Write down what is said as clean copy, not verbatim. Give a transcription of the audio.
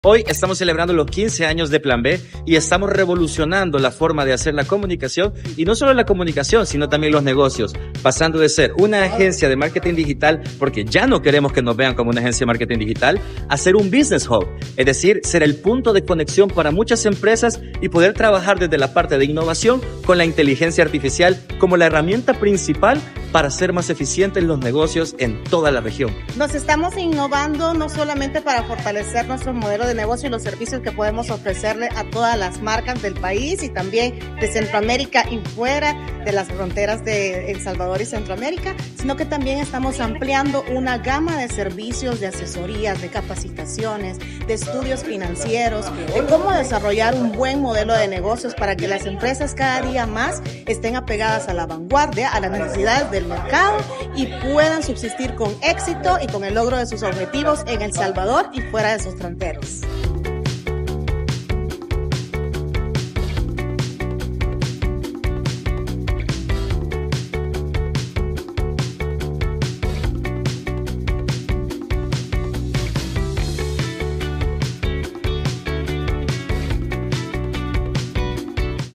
Hoy estamos celebrando los 15 años de Plan B y estamos revolucionando la forma de hacer la comunicación, y no solo la comunicación, sino también los negocios, pasando de ser una agencia de marketing digital, porque ya no queremos que nos vean como una agencia de marketing digital, a ser un business hub, es decir, ser el punto de conexión para muchas empresas y poder trabajar desde la parte de innovación con la inteligencia artificial como la herramienta principal para ser más eficientes los negocios en toda la región. Nos estamos innovando no solamente para fortalecer nuestro modelo de negocio y los servicios que podemos ofrecerle a todas las marcas del país y también de Centroamérica y fuera de las fronteras de El Salvador y Centroamérica, sino que también estamos ampliando una gama de servicios, de asesorías, de capacitaciones, de estudios financieros, de cómo desarrollar un buen modelo de negocios para que las empresas cada día más estén apegadas a la vanguardia, a las necesidades del mercado y puedan subsistir con éxito y con el logro de sus objetivos en El Salvador y fuera de sus fronteras.